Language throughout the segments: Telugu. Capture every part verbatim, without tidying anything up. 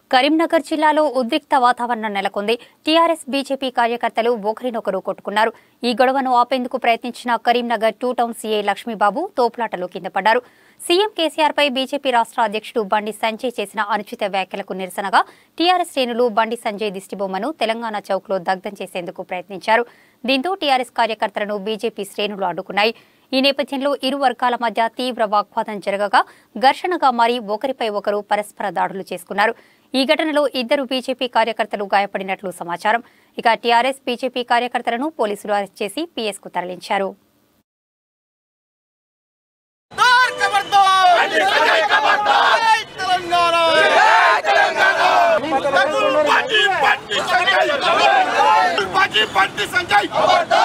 కరీంనగర్ జిల్లాలో ఉద్రిక్త వాతావరణం నెలకొంది. టీఆర్ఎస్ బీజేపీ కార్యకర్తలు ఒకరినొకరు కొట్టుకున్నారు. ఈ గొడవను ఆపేందుకు ప్రయత్నించిన Karimnagar two town CI Lakshmibabu తోపులాటలో కింద పడ్డారు. సీఎం కేసీఆర్ పై బీజేపీ రాష్ట్ర అధ్యక్షుడు బండి సంజయ్ చేసిన అనుచిత వ్యాఖ్యలకు నిరసనగా టీఆర్ఎస్ శ్రేణులు బండి సంజయ్ దిష్టిబొమ్మను తెలంగాణ చౌక్ లో దగ్ధం చేసేందుకు ప్రయత్నించారు. దీంతో టీఆర్ఎస్ కార్యకర్తలను బీజేపీ శ్రేణులు అడ్డుకున్నాయి. ఈ నేపథ్యంలో ఇరు వర్గాల మధ్య తీవ్ర వాగ్వాదం జరగగా ఘర్షణగా మారి ఒకరిపై ఒకరు పరస్పర దాడులు చేసుకున్నారు. ఈ ఘటనలో ఇద్దరు బీజేపీ కార్యకర్తలు గాయపడినట్లు సమాచారం. ఇక టీఆర్ఎస్ బీజేపీ కార్యకర్తలను పోలీసులు అరెస్ట్ చేసి పీఎస్ కు తరలించారు.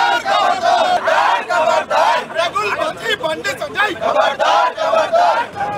బండి సంజయ్